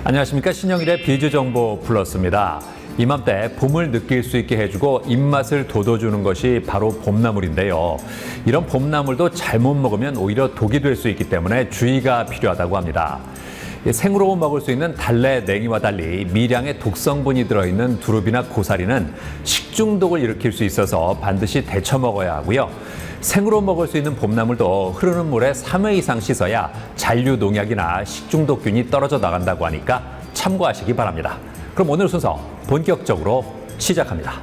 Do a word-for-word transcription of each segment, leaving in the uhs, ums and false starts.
안녕하십니까. 신영일의 비즈정보 플러스입니다. 이맘때 봄을 느낄 수 있게 해주고 입맛을 돋워주는 것이 바로 봄나물인데요. 이런 봄나물도 잘못 먹으면 오히려 독이 될 수 있기 때문에 주의가 필요하다고 합니다. 생으로 먹을 수 있는 달래, 냉이와 달리 미량의 독성분이 들어있는 두릅이나 고사리는 식중독을 일으킬 수 있어서 반드시 데쳐 먹어야 하고요. 생으로 먹을 수 있는 봄나물도 흐르는 물에 삼 회 이상 씻어야 잔류 농약이나 식중독균이 떨어져 나간다고 하니까 참고하시기 바랍니다. 그럼 오늘 순서 본격적으로 시작합니다.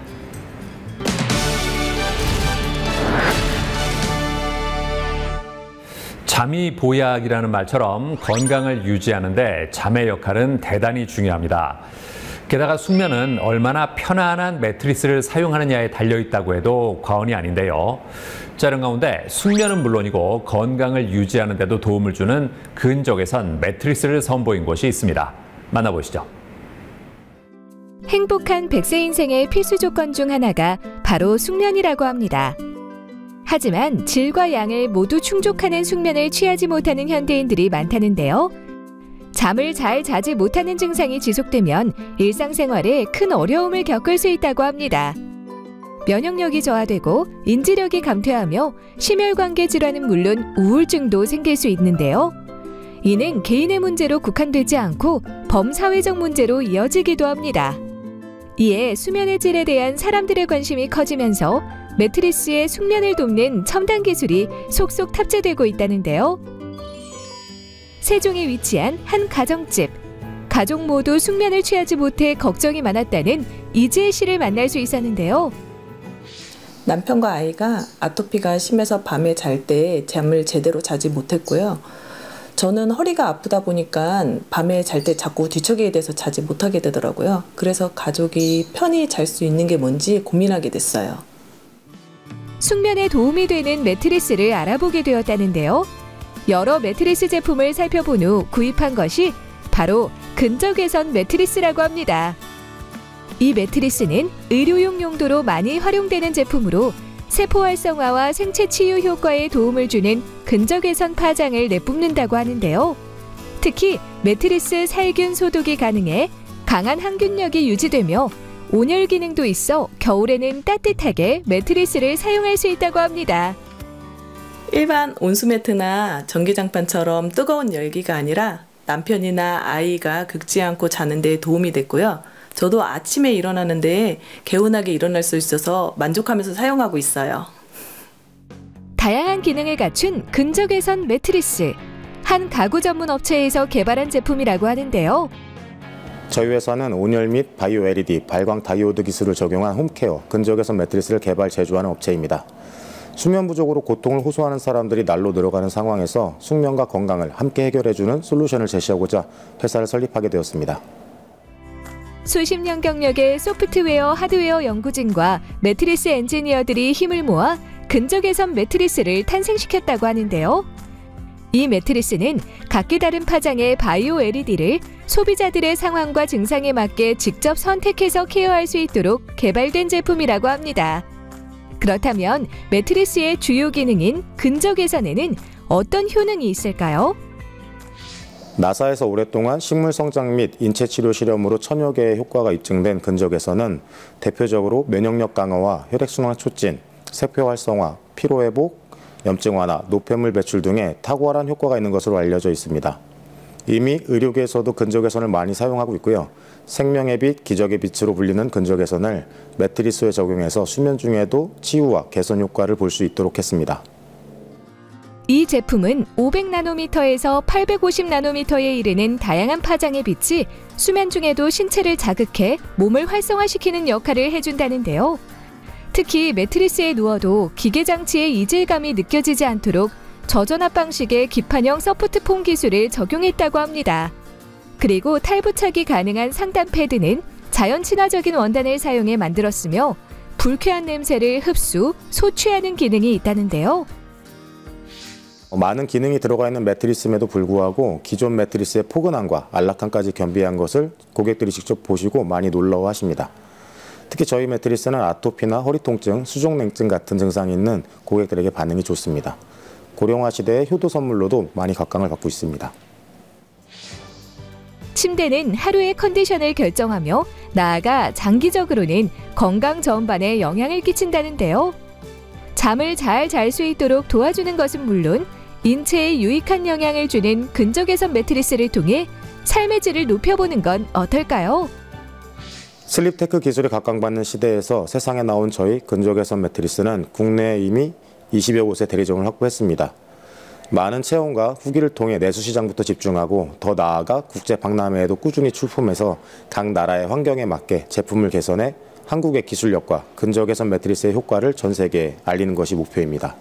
잠이 보약이라는 말처럼 건강을 유지하는 데 잠의 역할은 대단히 중요합니다. 게다가 숙면은 얼마나 편안한 매트리스를 사용하느냐에 달려있다고 해도 과언이 아닌데요. 자른 가운데 숙면은 물론이고 건강을 유지하는 데도 도움을 주는 근적외선 매트리스를 선보인 곳이 있습니다. 만나보시죠. 행복한 백 세 인생의 필수 조건 중 하나가 바로 숙면이라고 합니다. 하지만 질과 양을 모두 충족하는 숙면을 취하지 못하는 현대인들이 많다는데요. 잠을 잘 자지 못하는 증상이 지속되면 일상생활에 큰 어려움을 겪을 수 있다고 합니다. 면역력이 저하되고 인지력이 감퇴하며 심혈관계 질환은 물론 우울증도 생길 수 있는데요. 이는 개인의 문제로 국한되지 않고 범사회적 문제로 이어지기도 합니다. 이에 수면의 질에 대한 사람들의 관심이 커지면서 매트리스의 숙면을 돕는 첨단 기술이 속속 탑재되고 있다는데요. 세종에 위치한 한 가정집. 가족 모두 숙면을 취하지 못해 걱정이 많았다는 이지혜 씨를 만날 수 있었는데요. 남편과 아이가 아토피가 심해서 밤에 잘 때 잠을 제대로 자지 못했고요. 저는 허리가 아프다 보니까 밤에 잘 때 자꾸 뒤척이게 돼서 자지 못하게 되더라고요. 그래서 가족이 편히 잘 수 있는 게 뭔지 고민하게 됐어요. 숙면에 도움이 되는 매트리스를 알아보게 되었다는데요. 여러 매트리스 제품을 살펴본 후 구입한 것이 바로 근적외선 매트리스라고 합니다. 이 매트리스는 의료용 용도로 많이 활용되는 제품으로 세포 활성화와 생체 치유 효과에 도움을 주는 근적외선 파장을 내뿜는다고 하는데요. 특히 매트리스 살균 소독이 가능해 강한 항균력이 유지되며 온열 기능도 있어 겨울에는 따뜻하게 매트리스를 사용할 수 있다고 합니다. 일반 온수매트나 전기장판처럼 뜨거운 열기가 아니라 남편이나 아이가 긁지 않고 자는 데 도움이 됐고요. 저도 아침에 일어나는데 개운하게 일어날 수 있어서 만족하면서 사용하고 있어요. 다양한 기능을 갖춘 근적외선 매트리스. 한 가구 전문 업체에서 개발한 제품이라고 하는데요. 저희 회사는 온열 및 바이오 엘이디, 발광 다이오드 기술을 적용한 홈케어, 근적외선 매트리스를 개발 제조하는 업체입니다. 수면 부족으로 고통을 호소하는 사람들이 날로 늘어가는 상황에서 숙면과 건강을 함께 해결해주는 솔루션을 제시하고자 회사를 설립하게 되었습니다. 수십 년 경력의 소프트웨어, 하드웨어 연구진과 매트리스 엔지니어들이 힘을 모아 근적외선 매트리스를 탄생시켰다고 하는데요. 이 매트리스는 각기 다른 파장의 바이오 엘이디를 소비자들의 상황과 증상에 맞게 직접 선택해서 케어할 수 있도록 개발된 제품이라고 합니다. 그렇다면 매트리스의 주요 기능인 근적외선에는 어떤 효능이 있을까요? 나사에서 오랫동안 식물 성장 및 인체 치료 실험으로 천여 개의 효과가 입증된 근적외선은 대표적으로 면역력 강화와 혈액순환 촉진, 세포 활성화, 피로 회복, 염증 완화, 노폐물 배출 등의 탁월한 효과가 있는 것으로 알려져 있습니다. 이미 의료계에서도 근적외선을 많이 사용하고 있고요. 생명의 빛, 기적의 빛으로 불리는 근적외선을 매트리스에 적용해서 수면 중에도 치유와 개선 효과를 볼 수 있도록 했습니다. 이 제품은 오백 나노미터에서 팔백오십 나노미터에 이르는 다양한 파장의 빛이 수면 중에도 신체를 자극해 몸을 활성화시키는 역할을 해준다는데요. 특히 매트리스에 누워도 기계장치의 이질감이 느껴지지 않도록 저전압 방식의 기판형 서포트폼 기술을 적용했다고 합니다. 그리고 탈부착이 가능한 상단 패드는 자연 친화적인 원단을 사용해 만들었으며 불쾌한 냄새를 흡수, 소취하는 기능이 있다는데요. 많은 기능이 들어가 있는 매트리스임에도 불구하고 기존 매트리스의 포근함과 안락함까지 겸비한 것을 고객들이 직접 보시고 많이 놀라워하십니다. 특히 저희 매트리스는 아토피나 허리 통증, 수족냉증 같은 증상이 있는 고객들에게 반응이 좋습니다. 고령화 시대의 효도 선물로도 많이 각광을 받고 있습니다. 침대는 하루의 컨디션을 결정하며 나아가 장기적으로는 건강 전반에 영향을 끼친다는데요. 잠을 잘 잘 수 있도록 도와주는 것은 물론 인체에 유익한 영향을 주는 근적 개선 매트리스를 통해 삶의 질을 높여보는 건 어떨까요? 슬립테크 기술이 각광받는 시대에서 세상에 나온 저희 근적 개선 매트리스는 국내에 이미 이십여 곳의 대리점을 확보했습니다. 많은 체험과 후기를 통해 내수 시장부터 집중하고 더 나아가 국제 박람회에도 꾸준히 출품해서 각 나라의 환경에 맞게 제품을 개선해 한국의 기술력과 근적 개선 매트리스의 효과를 전 세계에 알리는 것이 목표입니다.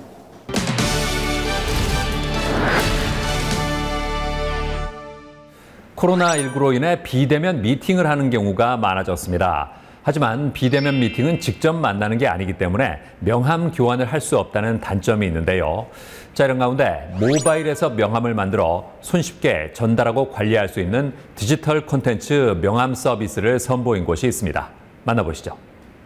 코로나십구로 인해 비대면 미팅을 하는 경우가 많아졌습니다. 하지만 비대면 미팅은 직접 만나는 게 아니기 때문에 명함 교환을 할 수 없다는 단점이 있는데요. 자, 이런 가운데 모바일에서 명함을 만들어 손쉽게 전달하고 관리할 수 있는 디지털 콘텐츠 명함 서비스를 선보인 곳이 있습니다. 만나보시죠.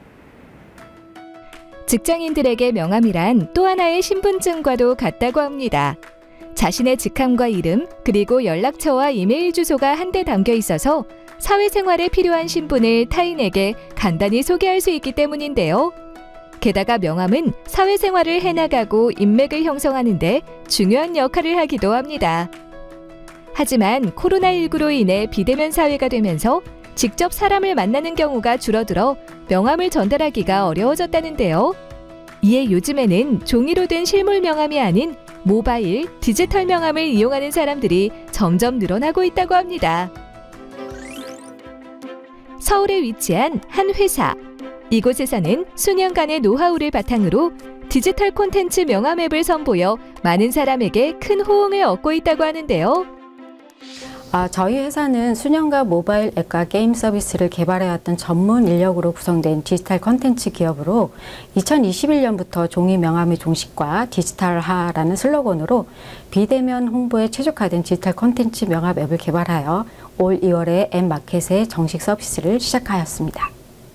직장인들에게 명함이란 또 하나의 신분증과도 같다고 합니다. 자신의 직함과 이름, 그리고 연락처와 이메일 주소가 한데 담겨 있어서 사회생활에 필요한 신분을 타인에게 간단히 소개할 수 있기 때문인데요. 게다가 명함은 사회생활을 해나가고 인맥을 형성하는 데 중요한 역할을 하기도 합니다. 하지만 코로나십구로 인해 비대면 사회가 되면서 직접 사람을 만나는 경우가 줄어들어 명함을 전달하기가 어려워졌다는데요. 이에 요즘에는 종이로 된 실물 명함이 아닌 모바일, 디지털 명함을 이용하는 사람들이 점점 늘어나고 있다고 합니다. 서울에 위치한 한 회사. 이곳에서는 수년간의 노하우를 바탕으로 디지털 콘텐츠 명함 앱을 선보여 많은 사람에게 큰 호응을 얻고 있다고 하는데요. 아, 저희 회사는 수년간 모바일 앱과 게임 서비스를 개발해왔던 전문 인력으로 구성된 디지털 콘텐츠 기업으로 이천이십일 년부터 종이 명함의 종식과 디지털화라는 슬로건으로 비대면 홍보에 최적화된 디지털 콘텐츠 명함 앱을 개발하여 올 이월에 앱 마켓의 정식 서비스를 시작하였습니다.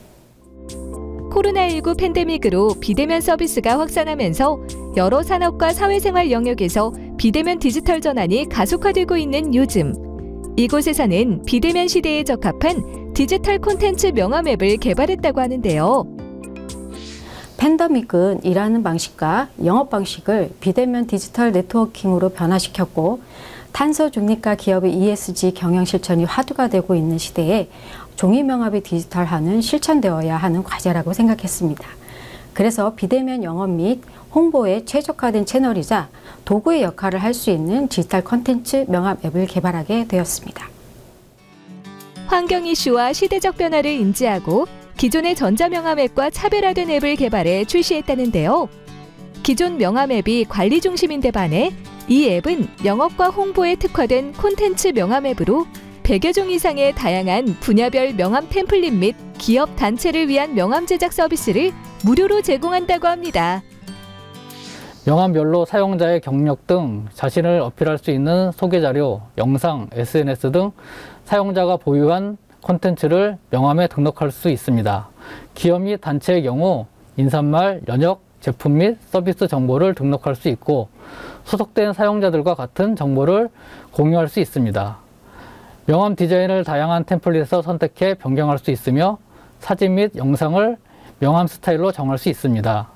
코로나십구 팬데믹으로 비대면 서비스가 확산하면서 여러 산업과 사회생활 영역에서 비대면 디지털 전환이 가속화되고 있는 요즘, 이곳에서는 비대면 시대에 적합한 디지털 콘텐츠 명함 앱을 개발했다고 하는데요. 팬데믹은 일하는 방식과 영업 방식을 비대면 디지털 네트워킹으로 변화시켰고 탄소 중립과 기업의 이에스지 경영 실천이 화두가 되고 있는 시대에 종이 명함의 디지털화는 실천되어야 하는 과제라고 생각했습니다. 그래서 비대면 영업 및 홍보에 최적화된 채널이자 도구의 역할을 할 수 있는 디지털 콘텐츠 명함 앱을 개발하게 되었습니다. 환경 이슈와 시대적 변화를 인지하고 기존의 전자명함 앱과 차별화된 앱을 개발해 출시했다는데요. 기존 명함 앱이 관리 중심인데 반해 이 앱은 영업과 홍보에 특화된 콘텐츠 명함 앱으로 백여 종 이상의 다양한 분야별 명함 템플릿 및 기업 단체를 위한 명함 제작 서비스를 무료로 제공한다고 합니다. 명함별로 사용자의 경력 등 자신을 어필할 수 있는 소개자료, 영상, 에스엔에스 등 사용자가 보유한 콘텐츠를 명함에 등록할 수 있습니다. 기업 및 단체의 경우 인사말, 연역, 제품 및 서비스 정보를 등록할 수 있고 소속된 사용자들과 같은 정보를 공유할 수 있습니다. 명함 디자인을 다양한 템플릿에서 선택해 변경할 수 있으며 사진 및 영상을 명함 스타일로 정할 수 있습니다.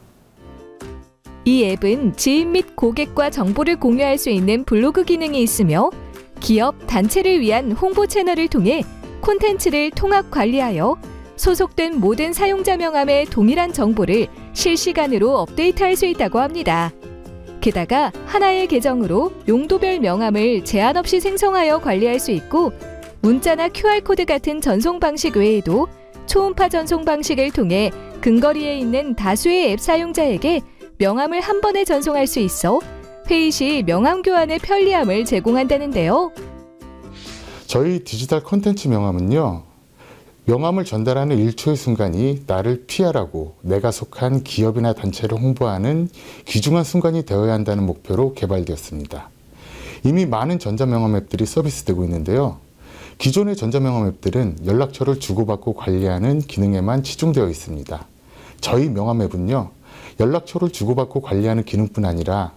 이 앱은 지인 및 고객과 정보를 공유할 수 있는 블로그 기능이 있으며 기업, 단체를 위한 홍보 채널을 통해 콘텐츠를 통합 관리하여 소속된 모든 사용자 명함의 동일한 정보를 실시간으로 업데이트할 수 있다고 합니다. 게다가 하나의 계정으로 용도별 명함을 제한 없이 생성하여 관리할 수 있고 문자나 큐알코드 같은 전송 방식 외에도 초음파 전송 방식을 통해 근거리에 있는 다수의 앱 사용자에게 명함을 한 번에 전송할 수 있어 회의 시 명함 교환의 편리함을 제공한다는데요. 저희 디지털 콘텐츠 명함은요. 명함을 전달하는 일 초의 순간이 나를 피하라고 내가 속한 기업이나 단체를 홍보하는 귀중한 순간이 되어야 한다는 목표로 개발되었습니다. 이미 많은 전자명함 앱들이 서비스되고 있는데요. 기존의 전자명함 앱들은 연락처를 주고받고 관리하는 기능에만 치중되어 있습니다. 저희 명함 앱은요. 연락처를 주고받고 관리하는 기능뿐 아니라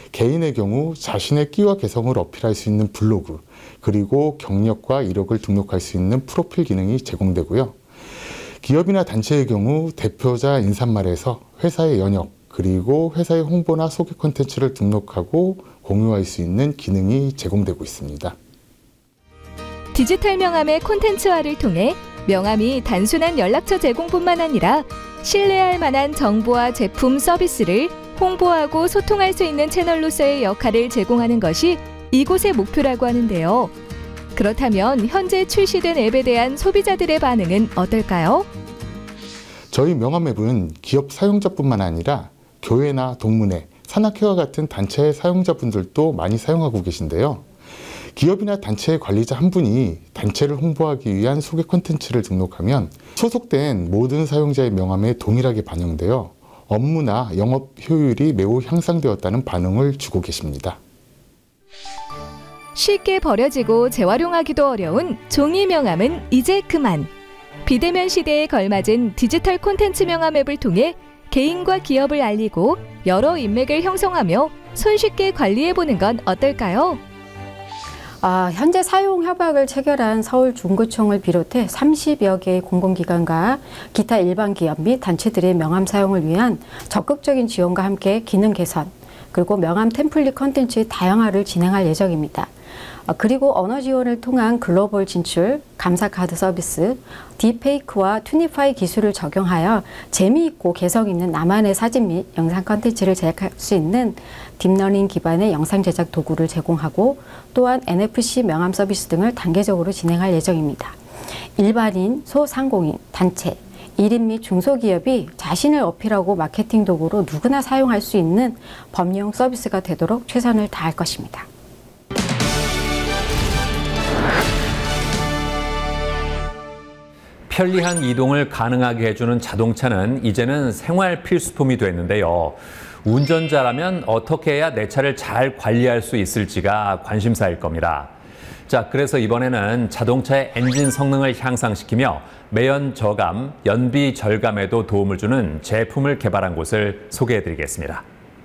개인의 경우 자신의 끼와 개성을 어필할 수 있는 블로그, 그리고 경력과 이력을 등록할 수 있는 프로필 기능이 제공되고요. 기업이나 단체의 경우 대표자 인사말에서 회사의 연역, 그리고 회사의 홍보나 소개 콘텐츠를 등록하고 공유할 수 있는 기능이 제공되고 있습니다. 디지털 명함의 콘텐츠화를 통해 명함이 단순한 연락처 제공뿐만 아니라 신뢰할 만한 정보와 제품, 서비스를 홍보하고 소통할 수 있는 채널로서의 역할을 제공하는 것이 이곳의 목표라고 하는데요. 그렇다면 현재 출시된 앱에 대한 소비자들의 반응은 어떨까요? 저희 명함 앱은 기업 사용자뿐만 아니라 교회나 동문회, 산악회와 같은 단체의 사용자분들도 많이 사용하고 계신데요. 기업이나 단체의 관리자 한 분이 단체를 홍보하기 위한 소개 콘텐츠를 등록하면 소속된 모든 사용자의 명함에 동일하게 반영되어 업무나 영업 효율이 매우 향상되었다는 반응을 주고 계십니다. 쉽게 버려지고 재활용하기도 어려운 종이 명함은 이제 그만. 비대면 시대에 걸맞은 디지털 콘텐츠 명함 앱을 통해 개인과 기업을 알리고 여러 인맥을 형성하며 손쉽게 관리해보는 건 어떨까요? 아, 현재 사용 협약을 체결한 서울중구청을 비롯해 삼십여 개의 공공기관과 기타 일반 기업 및 단체들의 명함 사용을 위한 적극적인 지원과 함께 기능 개선, 그리고 명함 템플릿 콘텐츠의 다양화를 진행할 예정입니다. 그리고 언어 지원을 통한 글로벌 진출, 감사 카드 서비스, 딥페이크와 튜니파이 기술을 적용하여 재미있고 개성 있는 나만의 사진 및 영상 콘텐츠를 제작할 수 있는 딥러닝 기반의 영상 제작 도구를 제공하고 또한 엔에프씨 명함 서비스 등을 단계적으로 진행할 예정입니다. 일반인, 소상공인, 단체, 일 인 및 중소기업이 자신을 어필하고 마케팅 도구로 누구나 사용할 수 있는 범용 서비스가 되도록 최선을 다할 것입니다. 편리한 이동을 가능하게 해주는 자동차는 이제는 생활 필수품이 됐는데요. 운전자라면 어떻게 해야 내 차를 잘 관리할 수 있을지가 관심사일 겁니다. 자, 그래서 이번에는 자동차의 엔진 성능을 향상시키며 매연 저감, 연비 절감에도 도움을 주는 제품을 개발한 곳을 소개해드리겠습니다.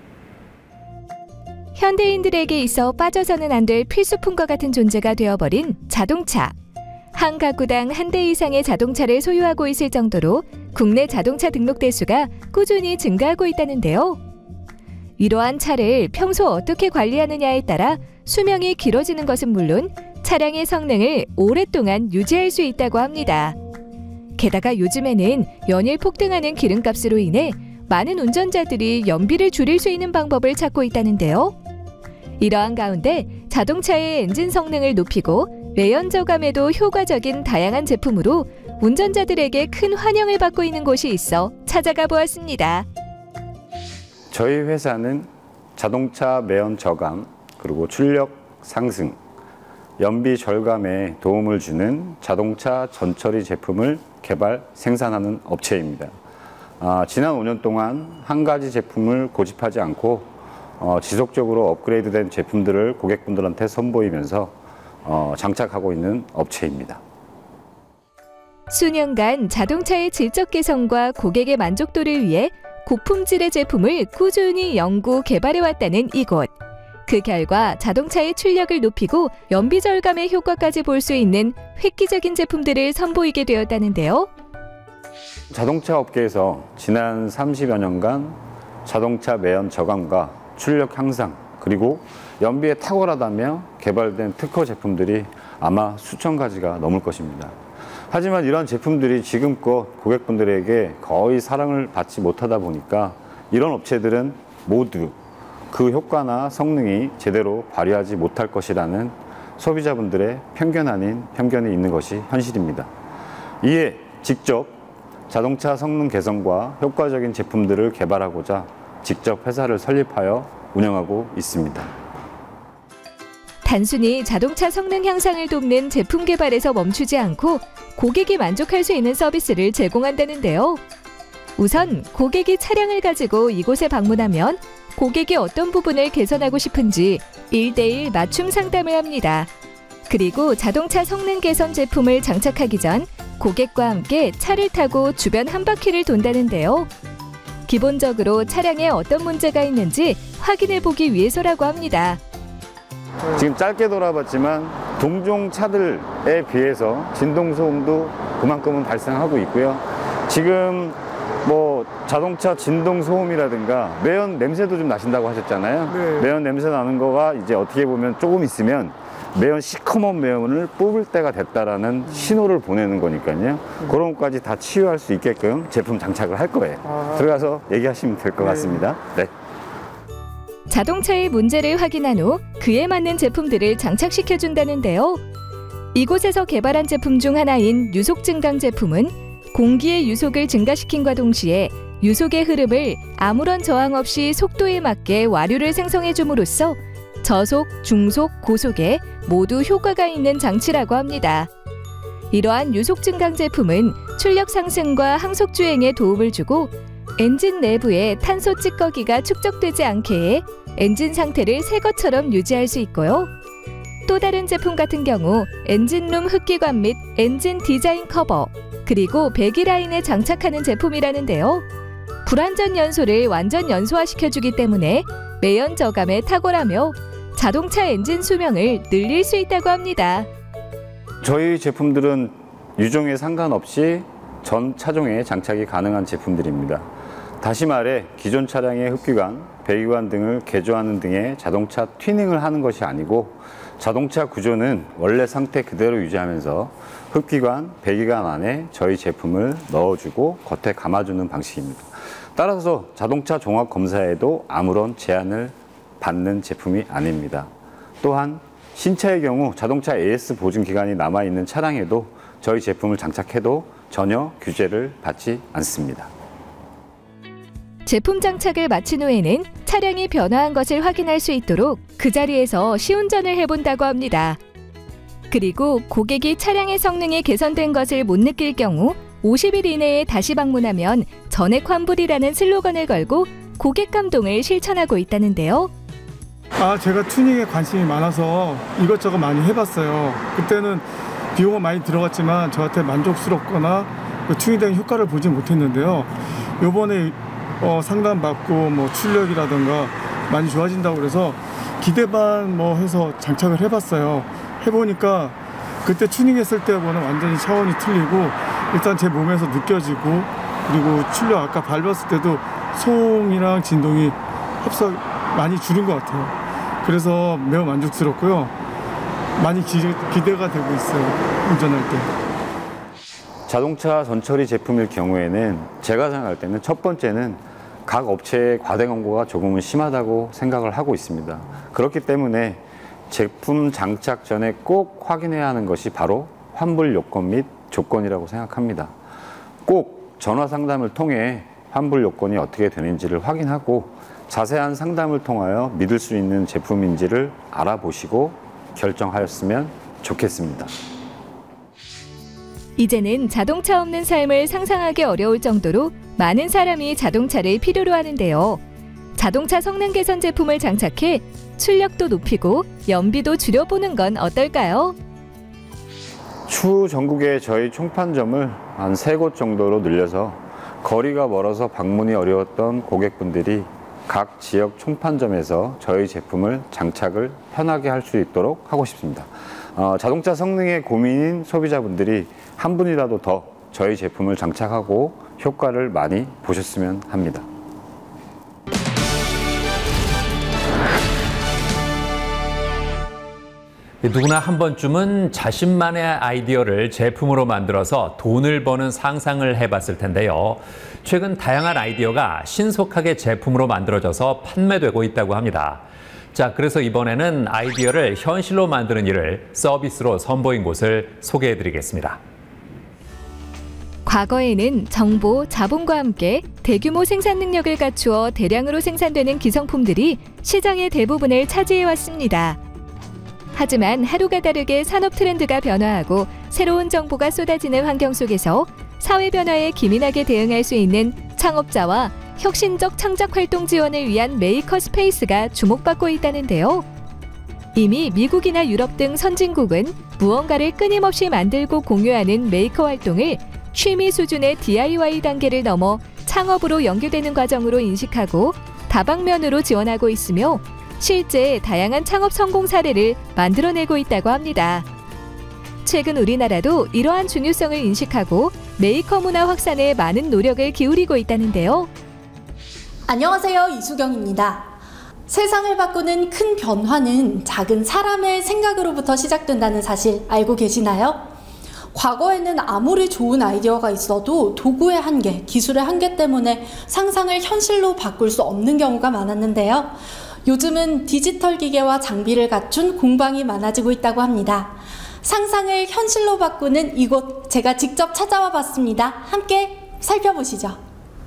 현대인들에게 있어 빠져서는 안 될 필수품과 같은 존재가 되어버린 자동차. 한 가구당 한 대 이상의 자동차를 소유하고 있을 정도로 국내 자동차 등록 대수가 꾸준히 증가하고 있다는데요. 이러한 차를 평소 어떻게 관리하느냐에 따라 수명이 길어지는 것은 물론 차량의 성능을 오랫동안 유지할 수 있다고 합니다. 게다가 요즘에는 연일 폭등하는 기름값으로 인해 많은 운전자들이 연비를 줄일 수 있는 방법을 찾고 있다는데요. 이러한 가운데 자동차의 엔진 성능을 높이고 매연 저감에도 효과적인 다양한 제품으로 운전자들에게 큰 환영을 받고 있는 곳이 있어 찾아가 보았습니다. 저희 회사는 자동차 매연 저감, 그리고 출력 상승, 연비 절감에 도움을 주는 자동차 전처리 제품을 개발, 생산하는 업체입니다. 아, 지난 오 년 동안 한 가지 제품을 고집하지 않고 어, 지속적으로 업그레이드된 제품들을 고객분들한테 선보이면서 어, 장착하고 있는 업체입니다. 수년간 자동차의 질적 개선과 고객의 만족도를 위해 고품질의 제품을 꾸준히 연구, 개발해왔다는 이곳. 그 결과 자동차의 출력을 높이고 연비 절감의 효과까지 볼 수 있는 획기적인 제품들을 선보이게 되었다는데요. 자동차 업계에서 지난 삼십여 년간 자동차 매연 저감과 출력 향상, 그리고 연비에 탁월하다며 개발된 특허 제품들이 아마 수천 가지가 넘을 것입니다. 하지만 이런 제품들이 지금껏 고객분들에게 거의 사랑을 받지 못하다 보니까 이런 업체들은 모두 그 효과나 성능이 제대로 발휘하지 못할 것이라는 소비자분들의 편견 아닌 편견이 있는 것이 현실입니다. 이에 직접 자동차 성능 개선과 효과적인 제품들을 개발하고자 직접 회사를 설립하여 운영하고 있습니다. 단순히 자동차 성능 향상을 돕는 제품 개발에서 멈추지 않고 고객이 만족할 수 있는 서비스를 제공한다는데요. 우선 고객이 차량을 가지고 이곳에 방문하면 고객이 어떤 부분을 개선하고 싶은지 일 대일 맞춤 상담을 합니다. 그리고 자동차 성능 개선 제품을 장착하기 전 고객과 함께 차를 타고 주변 한 바퀴를 돈다는데요. 기본적으로 차량에 어떤 문제가 있는지 확인해보기 위해서라고 합니다. 지금 짧게 돌아봤지만 동종 차들에 비해서 진동소음도 그만큼은 발생하고 있고요. 지금 뭐 자동차 진동소음이라든가 매연 냄새도 좀 나신다고 하셨잖아요. 네. 매연 냄새 나는 거가 이제 어떻게 보면 조금 있으면 매연 시커먼 매연을 뽑을 때가 됐다라는 신호를 보내는 거니까요. 음. 그런 것까지 다 치유할 수 있게끔 제품 장착을 할 거예요. 아. 들어가서 얘기하시면 될 것 네. 같습니다. 네. 자동차의 문제를 확인한 후 그에 맞는 제품들을 장착시켜준다는데요. 이곳에서 개발한 제품 중 하나인 유속 증강 제품은 공기의 유속을 증가시킨과 동시에 유속의 흐름을 아무런 저항 없이 속도에 맞게 와류를 생성해 줌으로써 저속, 중속, 고속에 모두 효과가 있는 장치라고 합니다. 이러한 유속 증강 제품은 출력 상승과 항속 주행에 도움을 주고 엔진 내부에 탄소 찌꺼기가 축적되지 않게 해 엔진 상태를 새 것처럼 유지할 수 있고요. 또 다른 제품 같은 경우 엔진룸 흡기관 및 엔진 디자인 커버, 그리고 배기 라인에 장착하는 제품이라는데요. 불완전 연소를 완전 연소화시켜주기 때문에 매연 저감에 탁월하며 자동차 엔진 수명을 늘릴 수 있다고 합니다. 저희 제품들은 유종에 상관없이 전 차종에 장착이 가능한 제품들입니다. 다시 말해 기존 차량의 흡기관, 배기관 등을 개조하는 등의 자동차 튜닝을 하는 것이 아니고 자동차 구조는 원래 상태 그대로 유지하면서 흡기관, 배기관 안에 저희 제품을 넣어주고 겉에 감아주는 방식입니다. 따라서 자동차 종합 검사에도 아무런 제한을 받는 제품이 아닙니다. 또한 신차의 경우 자동차 에이에스 보증 기간이 남아있는 차량에도 저희 제품을 장착해도 전혀 규제를 받지 않습니다. 제품 장착을 마친 후에는 차량이 변화한 것을 확인할 수 있도록 그 자리에서 시운전을 해본다고 합니다. 그리고 고객이 차량의 성능이 개선된 것을 못 느낄 경우 오십 일 이내에 다시 방문하면 전액 환불이라는 슬로건을 걸고 고객 감동을 실천하고 있다는데요. 아, 제가 튜닝에 관심이 많아서 이것저것 많이 해봤어요. 그때는 비용은 많이 들어갔지만 저한테 만족스럽거나 그 튜닝된 효과를 보지 못했는데요. 요번에 어, 상담받고 뭐 출력이라든가 많이 좋아진다고 그래서 기대 반 뭐 해서 장착을 해봤어요. 해보니까 그때 튜닝했을 때하고는 완전히 차원이 틀리고 일단 제 몸에서 느껴지고, 그리고 출력 아까 밟았을 때도 소음이랑 진동이 합석 많이 줄은 것 같아요. 그래서 매우 만족스럽고요. 많이 기, 기대가 되고 있어요. 운전할 때. 자동차 전처리 제품일 경우에는 제가 생각할 때는 첫 번째는 각 업체의 과대 광고가 조금은 심하다고 생각을 하고 있습니다. 그렇기 때문에 제품 장착 전에 꼭 확인해야 하는 것이 바로 환불 요건 및 조건이라고 생각합니다. 꼭 전화 상담을 통해 환불 요건이 어떻게 되는지를 확인하고 자세한 상담을 통하여 믿을 수 있는 제품인지를 알아보시고 결정하였으면 좋겠습니다. 이제는 자동차 없는 삶을 상상하기 어려울 정도로 많은 사람이 자동차를 필요로 하는데요. 자동차 성능 개선 제품을 장착해 출력도 높이고 연비도 줄여보는 건 어떨까요? 추후 전국에 저희 총판점을 한 세 곳 정도로 늘려서 거리가 멀어서 방문이 어려웠던 고객분들이 각 지역 총판점에서 저희 제품을 장착을 편하게 할 수 있도록 하고 싶습니다. 어, 자동차 성능에 고민인 소비자분들이 한 분이라도 더 저희 제품을 장착하고 효과를 많이 보셨으면 합니다. 누구나 한 번쯤은 자신만의 아이디어를 제품으로 만들어서 돈을 버는 상상을 해봤을 텐데요. 최근 다양한 아이디어가 신속하게 제품으로 만들어져서 판매되고 있다고 합니다. 자, 그래서 이번에는 아이디어를 현실로 만드는 일을 서비스로 선보인 곳을 소개해드리겠습니다. 과거에는 정보, 자본과 함께 대규모 생산 능력을 갖추어 대량으로 생산되는 기성품들이 시장의 대부분을 차지해왔습니다. 하지만 하루가 다르게 산업 트렌드가 변화하고 새로운 정보가 쏟아지는 환경 속에서 사회 변화에 기민하게 대응할 수 있는 창업자와 혁신적 창작 활동 지원을 위한 메이커 스페이스가 주목받고 있다는데요. 이미 미국이나 유럽 등 선진국은 무언가를 끊임없이 만들고 공유하는 메이커 활동을 취미 수준의 디아이와이 단계를 넘어 창업으로 연계되는 과정으로 인식하고 다방면으로 지원하고 있으며 실제 다양한 창업 성공 사례를 만들어내고 있다고 합니다. 최근 우리나라도 이러한 중요성을 인식하고 메이커 문화 확산에 많은 노력을 기울이고 있다는데요. 안녕하세요, 이수경입니다. 세상을 바꾸는 큰 변화는 작은 사람의 생각으로부터 시작된다는 사실 알고 계시나요? 과거에는 아무리 좋은 아이디어가 있어도 도구의 한계, 기술의 한계 때문에 상상을 현실로 바꿀 수 없는 경우가 많았는데요. 요즘은 디지털 기계와 장비를 갖춘 공방이 많아지고 있다고 합니다. 상상을 현실로 바꾸는 이곳 제가 직접 찾아와 봤습니다. 함께 살펴보시죠.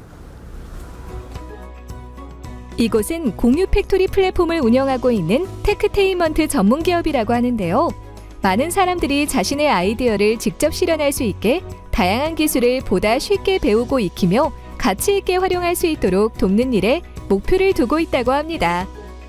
이곳은 공유 팩토리 플랫폼을 운영하고 있는 테크테인먼트 전문 기업이라고 하는데요. 많은 사람들이 자신의 아이디어를 직접 실현할 수 있게 다양한 기술을 보다 쉽게 배우고 익히며 가치 있게 활용할 수 있도록 돕는 일에 목표를 두고 있다고 합니다.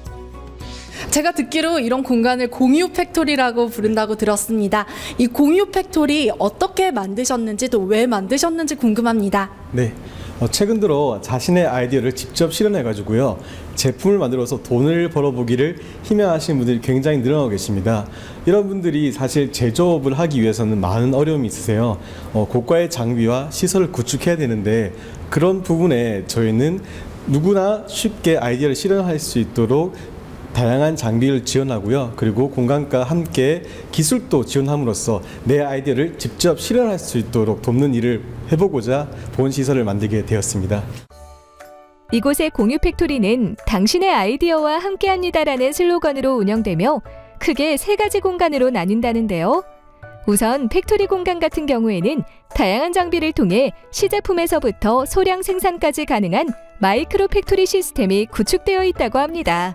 제가 듣기로 이런 공간을 공유 팩토리라고 부른다고 들었습니다. 이 공유 팩토리 어떻게 만드셨는지 또 왜 만드셨는지 궁금합니다. 네, 어, 최근 들어 자신의 아이디어를 직접 실현해가지고요 제품을 만들어서 돈을 벌어보기를 희망하시는 분들이 굉장히 늘어나고 계십니다. 이런 분들이 사실 제조업을 하기 위해서는 많은 어려움이 있으세요. 어, 고가의 장비와 시설을 구축해야 되는데 그런 부분에 저희는 누구나 쉽게 아이디어를 실현할 수 있도록 다양한 장비를 지원하고요. 그리고 공간과 함께 기술도 지원함으로써 내 아이디어를 직접 실현할 수 있도록 돕는 일을 해보고자 본 시설을 만들게 되었습니다. 이곳의 공유 팩토리는 당신의 아이디어와 함께합니다라는 슬로건으로 운영되며 크게 세 가지 공간으로 나뉜다는데요. 우선 팩토리 공간 같은 경우에는 다양한 장비를 통해 시제품에서부터 소량 생산까지 가능한 마이크로 팩토리 시스템이 구축되어 있다고 합니다.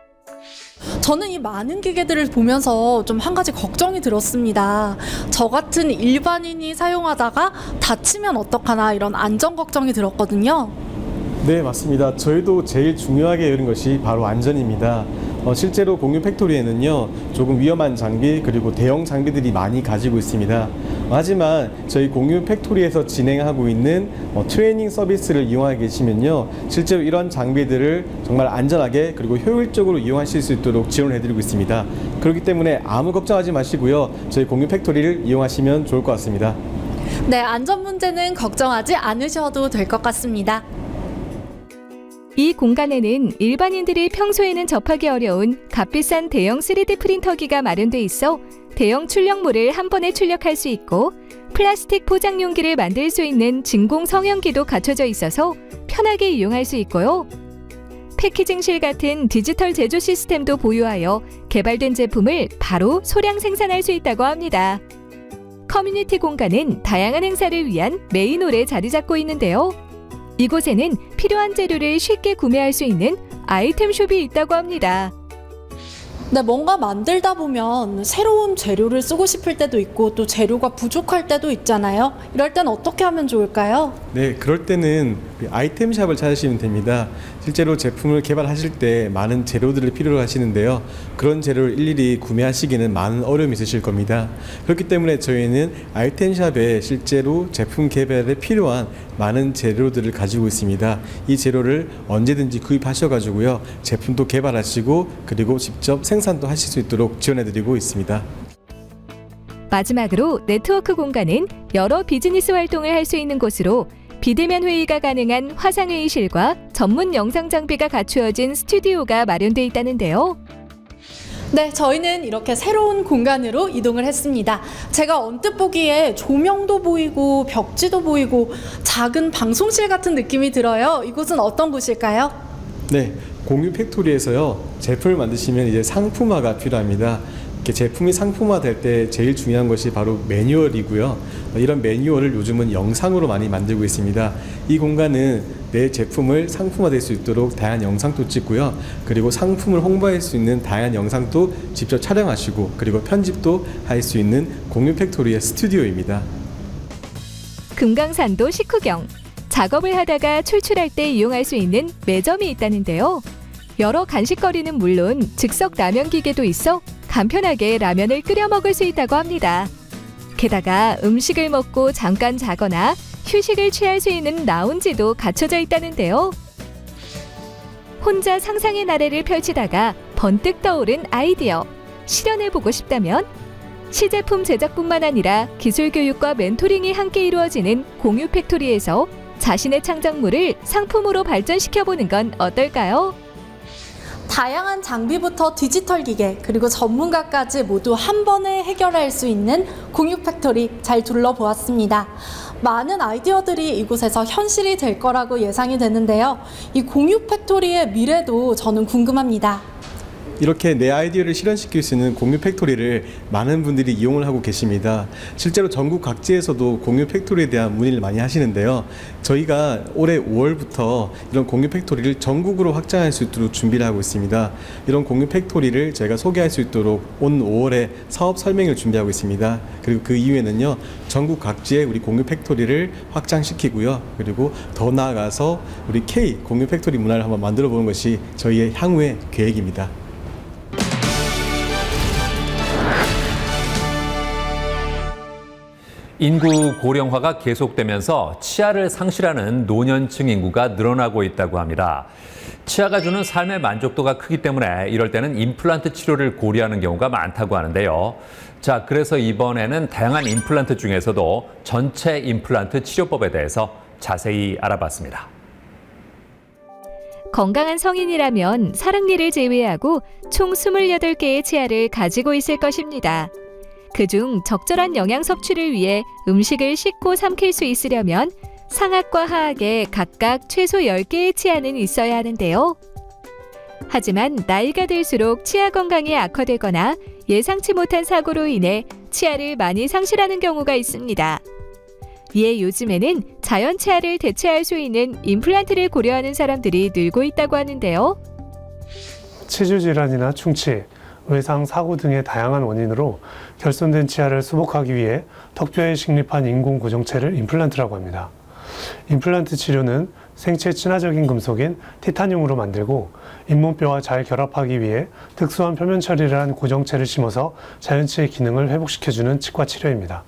저는 이 많은 기계들을 보면서 좀 한 가지 걱정이 들었습니다. 저 같은 일반인이 사용하다가 다치면 어떡하나 이런 안전 걱정이 들었거든요. 네, 맞습니다. 저희도 제일 중요하게 여긴 것이 바로 안전입니다. 어, 실제로 공유 팩토리에는요 조금 위험한 장비 그리고 대형 장비들이 많이 가지고 있습니다. 하지만 저희 공유 팩토리에서 진행하고 있는 어, 트레이닝 서비스를 이용하게 계시면요 실제로 이런 장비들을 정말 안전하게 그리고 효율적으로 이용하실 수 있도록 지원을 해드리고 있습니다. 그렇기 때문에 아무 걱정하지 마시고요 저희 공유 팩토리를 이용하시면 좋을 것 같습니다. 네, 안전 문제는 걱정하지 않으셔도 될 것 같습니다. 이 공간에는 일반인들이 평소에는 접하기 어려운 값비싼 대형 쓰리디 프린터기가 마련돼 있어 대형 출력물을 한 번에 출력할 수 있고 플라스틱 포장 용기를 만들 수 있는 진공 성형기도 갖춰져 있어서 편하게 이용할 수 있고요. 패키징실 같은 디지털 제조 시스템도 보유하여 개발된 제품을 바로 소량 생산할 수 있다고 합니다. 커뮤니티 공간은 다양한 행사를 위한 메인홀에 자리 잡고 있는데요. 이곳에는 필요한 재료를 쉽게 구매할 수 있는 아이템숍이 있다고 합니다. 네, 뭔가 만들다 보면 새로운 재료를 쓰고 싶을 때도 있고 또 재료가 부족할 때도 있잖아요. 이럴 땐 어떻게 하면 좋을까요? 네, 그럴 때는 아이템샵을 찾으시면 됩니다. 실제로 제품을 개발하실 때 많은 재료들을 필요로 하시는데요. 그런 재료를 일일이 구매하시기는 많은 어려움이 있으실 겁니다. 그렇기 때문에 저희는 아이템샵에 실제로 제품 개발에 필요한 많은 재료들을 가지고 있습니다. 이 재료를 언제든지 구입하셔가지고요. 제품도 개발하시고 그리고 직접 생산도 하실 수 있도록 지원해드리고 있습니다. 마지막으로 네트워크 공간은 여러 비즈니스 활동을 할 수 있는 곳으로 비대면 회의가 가능한 화상회의실과 전문 영상 장비가 갖추어진 스튜디오가 마련돼 있다는데요. 네, 저희는 이렇게 새로운 공간으로 이동을 했습니다. 제가 언뜻 보기에 조명도 보이고 벽지도 보이고 작은 방송실 같은 느낌이 들어요. 이곳은 어떤 곳일까요? 네, 공유 팩토리에서요 제품을 만드시면 이제 상품화가 필요합니다. 이렇게 제품이 상품화될 때 제일 중요한 것이 바로 매뉴얼이고요. 이런 매뉴얼을 요즘은 영상으로 많이 만들고 있습니다. 이 공간은 내 제품을 상품화될 수 있도록 다양한 영상도 찍고요. 그리고 상품을 홍보할 수 있는 다양한 영상도 직접 촬영하시고 그리고 편집도 할 수 있는 공유 팩토리의 스튜디오입니다. 금강산도 식후경. 작업을 하다가 출출할 때 이용할 수 있는 매점이 있다는데요. 여러 간식거리는 물론 즉석 라면 기계도 있어 간편하게 라면을 끓여 먹을 수 있다고 합니다. 게다가 음식을 먹고 잠깐 자거나 휴식을 취할 수 있는 라운지도 갖춰져 있다는데요. 혼자 상상의 나래를 펼치다가 번뜩 떠오른 아이디어, 실현해보고 싶다면 시제품 제작뿐만 아니라 기술 교육과 멘토링이 함께 이루어지는 공유 팩토리에서 자신의 창작물을 상품으로 발전시켜보는 건 어떨까요? 다양한 장비부터 디지털 기계 그리고 전문가까지 모두 한 번에 해결할 수 있는 공유 팩토리 잘 둘러보았습니다. 많은 아이디어들이 이곳에서 현실이 될 거라고 예상이 되는데요. 이 공유 팩토리의 미래도 저는 궁금합니다. 이렇게 내 아이디어를 실현시킬 수 있는 공유 팩토리를 많은 분들이 이용을 하고 계십니다. 실제로 전국 각지에서도 공유 팩토리에 대한 문의를 많이 하시는데요. 저희가 올해 오월부터 이런 공유 팩토리를 전국으로 확장할 수 있도록 준비를 하고 있습니다. 이런 공유 팩토리를 저희가 소개할 수 있도록 온 오월에 사업 설명을 준비하고 있습니다. 그리고 그 이후에는요, 전국 각지에 우리 공유 팩토리를 확장시키고요. 그리고 더 나아가서 우리 K 공유 팩토리 문화를 한번 만들어 보는 것이 저희의 향후의 계획입니다. 인구 고령화가 계속되면서 치아를 상실하는 노년층 인구가 늘어나고 있다고 합니다. 치아가 주는 삶의 만족도가 크기 때문에 이럴 때는 임플란트 치료를 고려하는 경우가 많다고 하는데요. 자, 그래서 이번에는 다양한 임플란트 중에서도 전체 임플란트 치료법에 대해서 자세히 알아봤습니다. 건강한 성인이라면 사랑니를 제외하고 총 스물여덟 개의 치아를 가지고 있을 것입니다. 그중 적절한 영양 섭취를 위해 음식을 씹고 삼킬 수 있으려면 상악과 하악에 각각 최소 열 개의 치아는 있어야 하는데요. 하지만 나이가 들수록 치아 건강이 악화되거나 예상치 못한 사고로 인해 치아를 많이 상실하는 경우가 있습니다. 이에 요즘에는 자연 치아를 대체할 수 있는 임플란트를 고려하는 사람들이 늘고 있다고 하는데요. 치주 질환이나 충치, 외상, 사고 등의 다양한 원인으로 결손된 치아를 수복하기 위해 턱뼈에 식립한 인공 고정체를 임플란트라고 합니다. 임플란트 치료는 생체 친화적인 금속인 티타늄으로 만들고 잇몸뼈와 잘 결합하기 위해 특수한 표면 처리를 한 고정체를 심어서 자연치의 기능을 회복시켜주는 치과 치료입니다.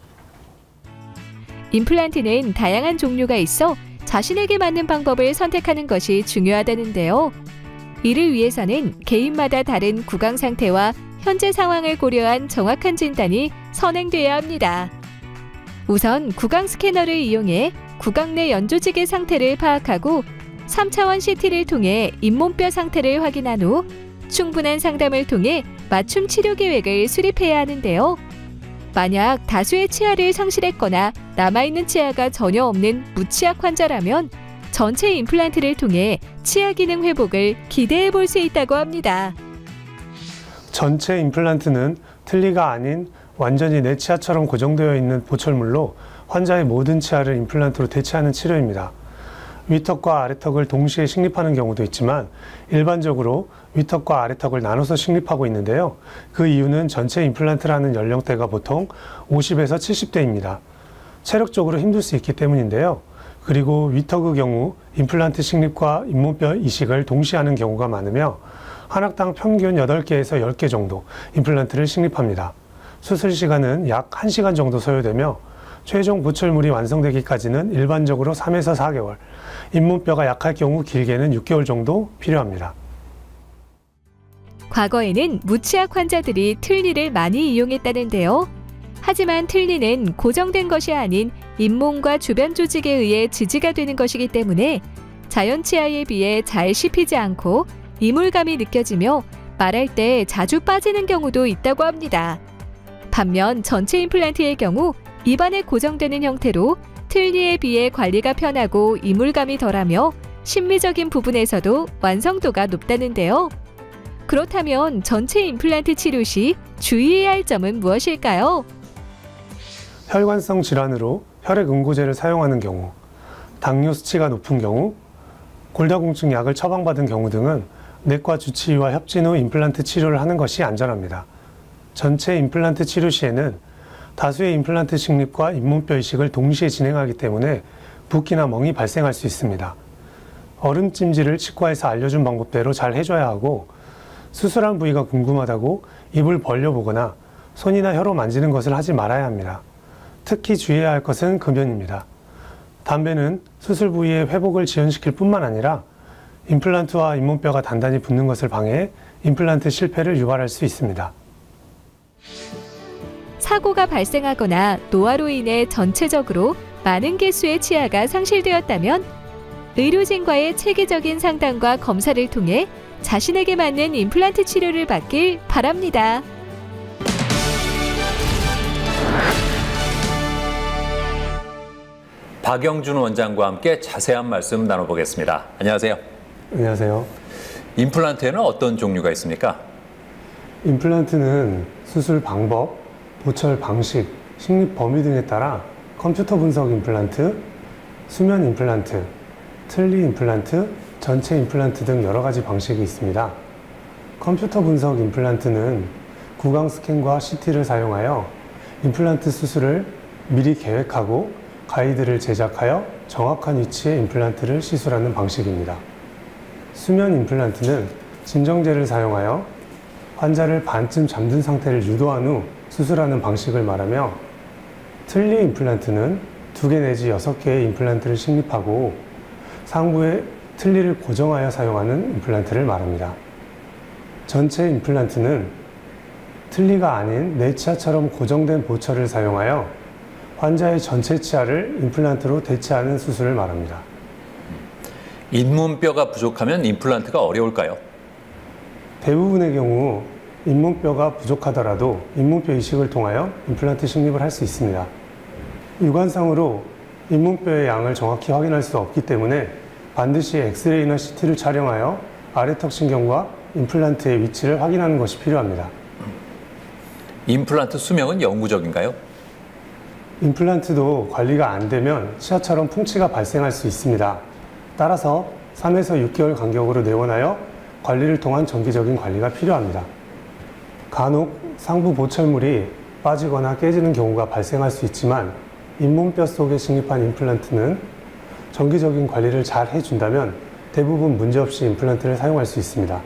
임플란트는 다양한 종류가 있어 자신에게 맞는 방법을 선택하는 것이 중요하다는데요. 이를 위해서는 개인마다 다른 구강 상태와 현재 상황을 고려한 정확한 진단이 선행돼야 합니다. 우선 구강 스캐너를 이용해 구강 내 연조직의 상태를 파악하고 삼 차원 씨티를 통해 잇몸뼈 상태를 확인한 후 충분한 상담을 통해 맞춤 치료 계획을 수립해야 하는데요. 만약 다수의 치아를 상실했거나 남아있는 치아가 전혀 없는 무치악 환자라면 전체 임플란트를 통해 치아 기능 회복을 기대해 볼 수 있다고 합니다. 전체 임플란트는 틀니가 아닌 완전히 내 치아처럼 고정되어 있는 보철물로 환자의 모든 치아를 임플란트로 대체하는 치료입니다. 위턱과 아래턱을 동시에 식립하는 경우도 있지만 일반적으로 위턱과 아래턱을 나눠서 식립하고 있는데요. 그 이유는 전체 임플란트라는 연령대가 보통 오십에서 칠십 대입니다. 체력적으로 힘들 수 있기 때문인데요. 그리고 위턱의 경우 임플란트 식립과 잇몸뼈 이식을 동시에 하는 경우가 많으며 한 학당 평균 여덟 개에서 열 개 정도 임플란트를 식립합니다. 수술 시간은 약 한 시간 정도 소요되며 최종 보철물이 완성되기까지는 일반적으로 삼에서 사 개월, 잇몸뼈가 약할 경우 길게는 육 개월 정도 필요합니다. 과거에는 무치악 환자들이 틀니를 많이 이용했다는데요. 하지만 틀니는 고정된 것이 아닌 잇몸과 주변 조직에 의해 지지가 되는 것이기 때문에 자연 치아에 비해 잘 씹히지 않고 이물감이 느껴지며 말할 때 자주 빠지는 경우도 있다고 합니다. 반면 전체 임플란트의 경우 입안에 고정되는 형태로 틀니에 비해 관리가 편하고 이물감이 덜하며 심미적인 부분에서도 완성도가 높다는데요. 그렇다면 전체 임플란트 치료 시 주의해야 할 점은 무엇일까요? 혈관성 질환으로 혈액 응고제를 사용하는 경우, 당뇨 수치가 높은 경우, 골다공증 약을 처방받은 경우 등은 내과 주치의와 협진 후 임플란트 치료를 하는 것이 안전합니다. 전체 임플란트 치료 시에는 다수의 임플란트 식립과 잇몸뼈 이식을 동시에 진행하기 때문에 붓기나 멍이 발생할 수 있습니다. 얼음 찜질을 치과에서 알려준 방법대로 잘 해줘야 하고, 수술한 부위가 궁금하다고 입을 벌려보거나 손이나 혀로 만지는 것을 하지 말아야 합니다. 특히 주의해야 할 것은 금연입니다. 담배는 수술 부위의 회복을 지연시킬 뿐만 아니라 임플란트와 잇몸뼈가 단단히 붙는 것을 방해해 임플란트 실패를 유발할 수 있습니다. 사고가 발생하거나 노화로 인해 전체적으로 많은 개수의 치아가 상실되었다면 의료진과의 체계적인 상담과 검사를 통해 자신에게 맞는 임플란트 치료를 받길 바랍니다. 박영준 원장과 함께 자세한 말씀 나눠보겠습니다. 안녕하세요. 안녕하세요. 임플란트에는 어떤 종류가 있습니까? 임플란트는 수술 방법, 보철 방식, 식립 범위 등에 따라 컴퓨터 분석 임플란트, 수면 임플란트, 틀니 임플란트, 전체 임플란트 등 여러 가지 방식이 있습니다. 컴퓨터 분석 임플란트는 구강 스캔과 씨티를 사용하여 임플란트 수술을 미리 계획하고 가이드를 제작하여 정확한 위치에 임플란트를 시술하는 방식입니다. 수면 임플란트는 진정제를 사용하여 환자를 반쯤 잠든 상태를 유도한 후 수술하는 방식을 말하며, 틀니 임플란트는 두 개 내지 여섯 개의 임플란트를 식립하고 상부에 틀니를 고정하여 사용하는 임플란트를 말합니다. 전체 임플란트는 틀니가 아닌 내 치아처럼 고정된 보철을 사용하여 환자의 전체 치아를 임플란트로 대체하는 수술을 말합니다. 잇몸뼈가 부족하면 임플란트가 어려울까요? 대부분의 경우 잇몸뼈가 부족하더라도 잇몸뼈 이식을 통하여 임플란트 식립을 할 수 있습니다. 육안상으로 잇몸뼈의 양을 정확히 확인할 수 없기 때문에 반드시 엑스레이나 씨티를 촬영하여 아래턱 신경과 임플란트의 위치를 확인하는 것이 필요합니다. 임플란트 수명은 영구적인가요? 임플란트도 관리가 안 되면 치아처럼 풍치가 발생할 수 있습니다. 따라서 삼에서 육 개월 간격으로 내원하여 관리를 통한 정기적인 관리가 필요합니다. 간혹 상부 보철물이 빠지거나 깨지는 경우가 발생할 수 있지만 잇몸뼈 속에 식립한 임플란트는 정기적인 관리를 잘 해준다면 대부분 문제없이 임플란트를 사용할 수 있습니다.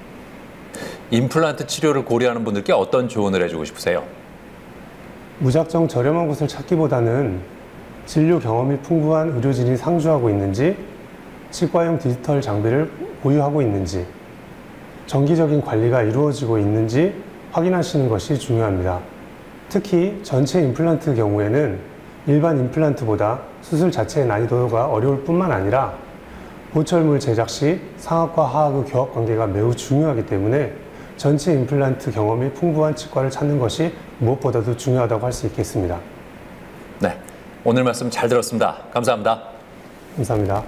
임플란트 치료를 고려하는 분들께 어떤 조언을 해주고 싶으세요? 무작정 저렴한 곳을 찾기보다는 진료 경험이 풍부한 의료진이 상주하고 있는지, 치과용 디지털 장비를 보유하고 있는지, 정기적인 관리가 이루어지고 있는지 확인하시는 것이 중요합니다. 특히 전체 임플란트 경우에는 일반 임플란트보다 수술 자체의 난이도가 어려울 뿐만 아니라 보철물 제작 시 상악과 하악의 교합 관계가 매우 중요하기 때문에 전체 임플란트 경험이 풍부한 치과를 찾는 것이 무엇보다도 중요하다고 할 수 있겠습니다. 네, 오늘 말씀 잘 들었습니다. 감사합니다. 감사합니다.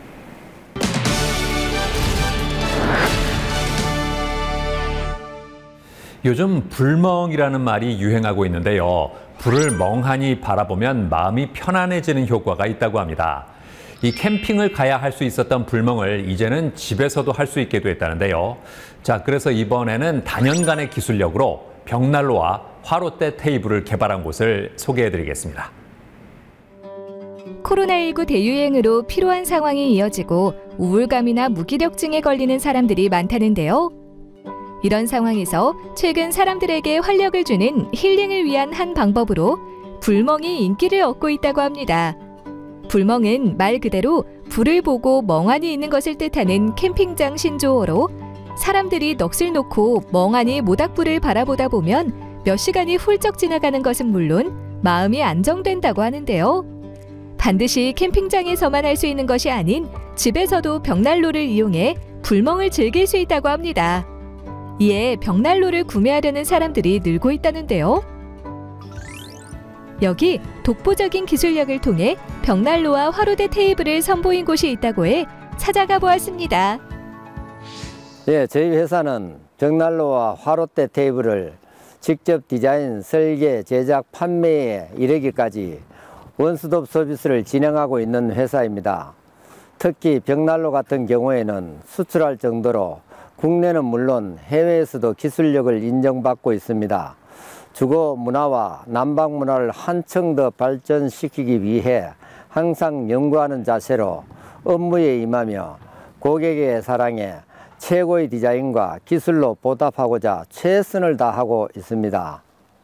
요즘 불멍이라는 말이 유행하고 있는데요. 불을 멍하니 바라보면 마음이 편안해지는 효과가 있다고 합니다. 이 캠핑을 가야 할 수 있었던 불멍을 이제는 집에서도 할 수 있게 됐다는데요. 자, 그래서 이번에는 단연간의 기술력으로 벽난로와 화롯대 테이블을 개발한 곳을 소개해드리겠습니다. 코로나십구 대유행으로 피로한 상황이 이어지고 우울감이나 무기력증에 걸리는 사람들이 많다는데요. 이런 상황에서 최근 사람들에게 활력을 주는 힐링을 위한 한 방법으로 불멍이 인기를 얻고 있다고 합니다. 불멍은 말 그대로 불을 보고 멍하니 있는 것을 뜻하는 캠핑장 신조어로 사람들이 넋을 놓고 멍하니 모닥불을 바라보다 보면 몇 시간이 훌쩍 지나가는 것은 물론 마음이 안정된다고 하는데요. 반드시 캠핑장에서만 할 수 있는 것이 아닌 집에서도 벽난로를 이용해 불멍을 즐길 수 있다고 합니다. 이에 벽난로를 구매하려는 사람들이 늘고 있다는데요. 여기 독보적인 기술력을 통해 벽난로와 화롯대 테이블을 선보인 곳이 있다고 해 찾아가 보았습니다. 예, 저희 회사는 벽난로와 화롯대 테이블을 직접 디자인, 설계, 제작, 판매에 이르기까지 원스톱 서비스를 진행하고 있는 회사입니다. 특히 벽난로 같은 경우에는 수출할 정도로 국내는 물론 해외에서도 기술력을 인정받고 있습니다. 주거 문화와 난방 문화를 한층 더 발전시키기 위해 항상 연구하는 자세로 업무에 임하며 고객의 사랑에 최고의 디자인과 기술로 보답하고자 최선을 다하고 있습니다.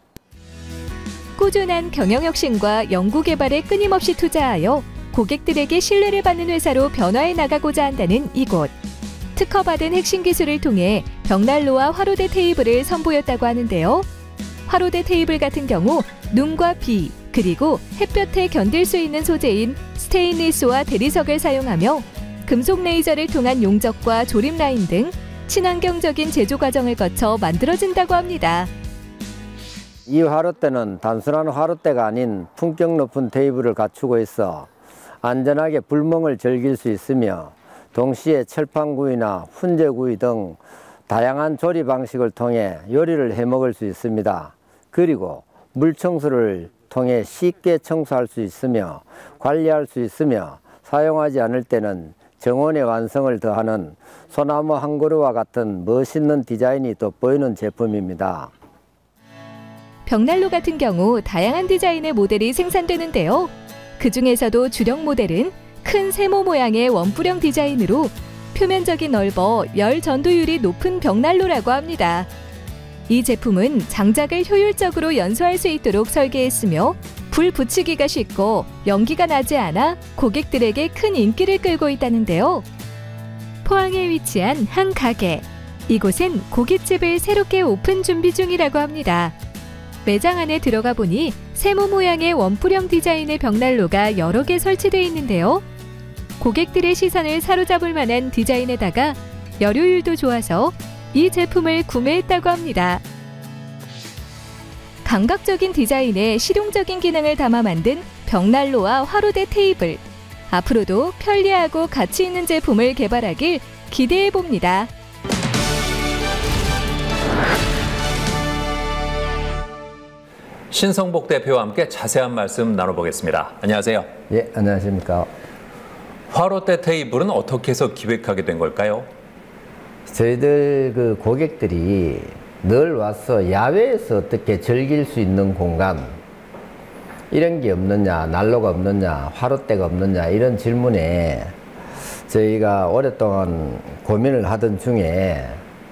꾸준한 경영혁신과 연구개발에 끊임없이 투자하여 고객들에게 신뢰를 받는 회사로 변화해 나가고자 한다는 이곳. 특허받은 핵심 기술을 통해 벽난로와 화로대 테이블을 선보였다고 하는데요. 화로대 테이블 같은 경우 눈과 비, 그리고 햇볕에 견딜 수 있는 소재인 스테인리스와 대리석을 사용하며 금속 레이저를 통한 용접과 조립 라인 등 친환경적인 제조 과정을 거쳐 만들어진다고 합니다. 이 화로대는 단순한 화로대가 아닌 품격 높은 테이블을 갖추고 있어 안전하게 불멍을 즐길 수 있으며 동시에 철판구이나 훈제구이 등 다양한 조리 방식을 통해 요리를 해 먹을 수 있습니다. 그리고 물청소를 통해 쉽게 청소할 수 있으며 관리할 수 있으며 사용하지 않을 때는 정원의 완성을 더하는 소나무 한 그루와 같은 멋있는 디자인이 돋보이는 제품입니다. 벽난로 같은 경우 다양한 디자인의 모델이 생산되는데요. 그 중에서도 주력 모델은 큰 세모 모양의 원뿔형 디자인으로 표면적이 넓어 열 전도율이 높은 벽난로라고 합니다. 이 제품은 장작을 효율적으로 연소할 수 있도록 설계했으며 불 붙이기가 쉽고 연기가 나지 않아 고객들에게 큰 인기를 끌고 있다는데요. 포항에 위치한 한 가게. 이곳은 고깃집을 새롭게 오픈 준비 중이라고 합니다. 매장 안에 들어가 보니 세모 모양의 원뿔형 디자인의 벽난로가 여러 개 설치되어 있는데요. 고객들의 시선을 사로잡을 만한 디자인에다가 열효율도 좋아서 이 제품을 구매했다고 합니다. 감각적인 디자인에 실용적인 기능을 담아 만든 벽난로와 화로대 테이블. 앞으로도 편리하고 가치 있는 제품을 개발하길 기대해 봅니다. 신성복 대표와 함께 자세한 말씀 나눠보겠습니다. 안녕하세요. 예, 안녕하십니까. 화로대 테이블은 어떻게 해서 기획하게 된 걸까요? 저희들 그 고객들이 늘 와서 야외에서 어떻게 즐길 수 있는 공간, 이런 게 없느냐, 난로가 없느냐, 화로대가 없느냐, 이런 질문에 저희가 오랫동안 고민을 하던 중에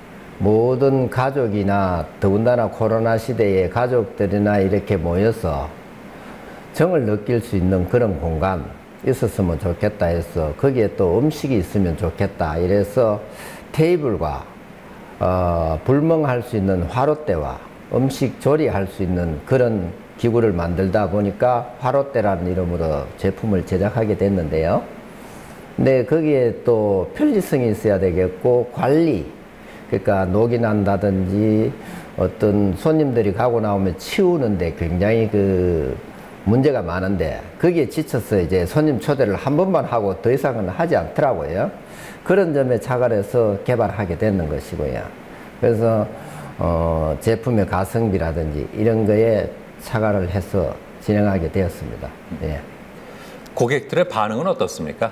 모든 가족이나 더군다나 코로나 시대에 가족들이나 이렇게 모여서 정을 느낄 수 있는 그런 공간 있었으면 좋겠다 해서 거기에 또 음식이 있으면 좋겠다 이래서 테이블과 어, 불멍할 수 있는 화로대와 음식 조리할 수 있는 그런 기구를 만들다 보니까 화로대라는 이름으로 제품을 제작하게 됐는데요. 근데 거기에 또 편리성이 있어야 되겠고 관리, 그러니까 녹이 난다든지 어떤 손님들이 가고 나오면 치우는데 굉장히 그 문제가 많은데 거기에 지쳐서 이제 손님 초대를 한 번만 하고 더 이상은 하지 않더라고요. 그런 점에 착안해서 개발하게 되는 것이고요. 그래서 어, 제품의 가성비라든지 이런 거에 착안을 해서 진행하게 되었습니다. 예. 고객들의 반응은 어떻습니까?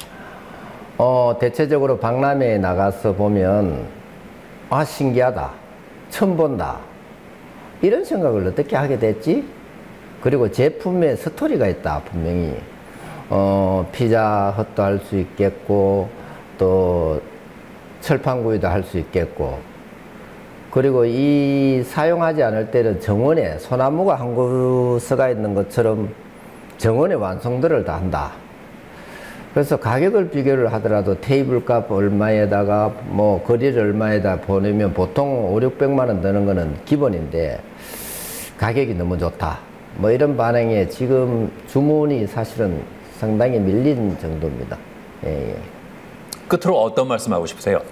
어, 대체적으로 박람회에 나가서 보면 아, 신기하다, 처음 본다, 이런 생각을 어떻게 하게 됐지? 그리고 제품에 스토리가 있다, 분명히. 어, 피자 헛도 할 수 있겠고 또 철판구이도 할 수 있겠고, 그리고 이 사용하지 않을 때는 정원에 소나무가 한 그루 서가 있는 것처럼 정원의 완성도를 다 한다. 그래서 가격을 비교를 하더라도 테이블 값 얼마에다가 뭐 거리를 얼마에다 보내면 보통 오륙백만 원 드는 거는 기본인데 가격이 너무 좋다, 뭐 이런 반응에 지금 주문이 사실은 상당히 밀린 정도입니다. 예, 예. 끝으로 어떤 말씀하고 싶으세요?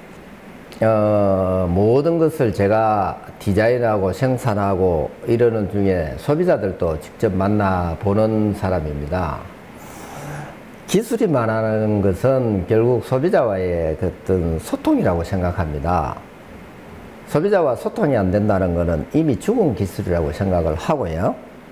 어, 모든 것을 제가 디자인하고 생산하고 이러는 중에 소비자들도 직접 만나보는 사람입니다. 기술이 많아는 것은 결국 소비자와의 어떤 소통이라고 생각합니다. 소비자와 소통이 안 된다는 것은 이미 죽은 기술이라고 생각을 하고요.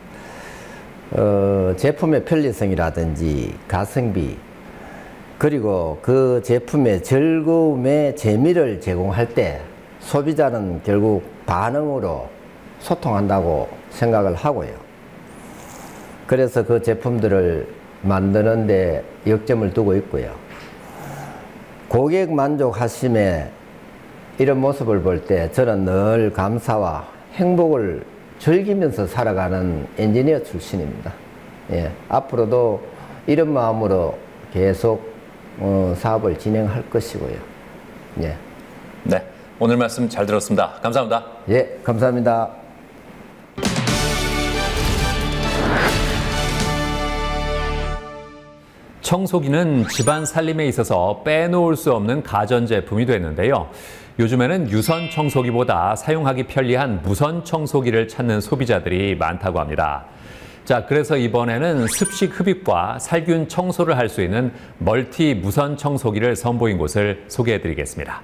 어, 제품의 편리성이라든지 가성비, 그리고 그 제품의 즐거움의 재미를 제공할 때 소비자는 결국 반응으로 소통한다고 생각을 하고요. 그래서 그 제품들을 만드는데 역점을 두고 있고요. 고객 만족하심에 이런 모습을 볼 때 저는 늘 감사와 행복을 즐기면서 살아가는 엔지니어 출신입니다. 예, 앞으로도 이런 마음으로 계속 어, 사업을 진행할 것이고요. 예. 네, 오늘 말씀 잘 들었습니다. 감사합니다. 예, 감사합니다. 청소기는 집안 살림에 있어서 빼놓을 수 없는 가전제품이 됐는데요. 요즘에는 유선 청소기보다 사용하기 편리한 무선 청소기를 찾는 소비자들이 많다고 합니다. 자, 그래서 이번에는 습식 흡입과 살균 청소를 할 수 있는 멀티 무선 청소기를 선보인 곳을 소개해드리겠습니다.